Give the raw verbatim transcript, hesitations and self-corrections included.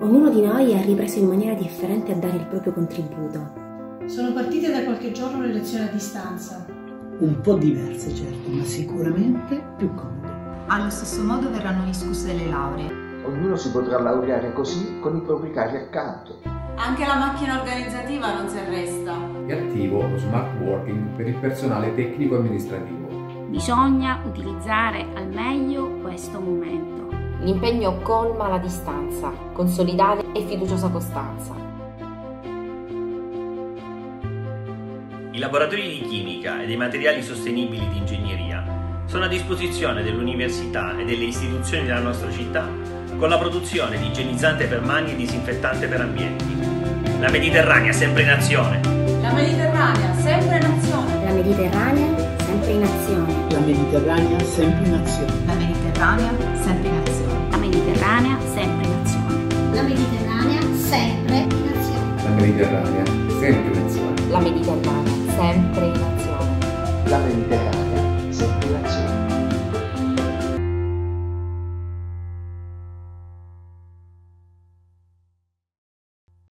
Ognuno di noi ha ripreso in maniera differente a dare il proprio contributo. Sono partite da qualche giorno le lezioni a distanza. Un po' diverse, certo, ma sicuramente più comode. Allo stesso modo verranno discusse le lauree. Ognuno si potrà laureare così con i propri cari accanto. Anche la macchina organizzativa non si arresta. È attivo lo smart working per il personale tecnico-amministrativo. Bisogna utilizzare al meglio questo momento. L'impegno colma la distanza, con solidale e fiduciosa costanza. I laboratori di chimica e dei materiali sostenibili di ingegneria sono a disposizione dell'università e delle istituzioni della nostra città con la produzione di igienizzante per mani e disinfettante per ambienti. La Mediterranea sempre in azione. La Mediterranea sempre in azione. La Mediterranea sempre in azione. La Mediterranea sempre in azione. La Mediterranea sempre in azione. La Mediterranea sempre in azione. La Mediterranea sempre in azione. La Mediterranea sempre in azione. La Mediterranea sempre in azione. La Mediterranea sempre in azione.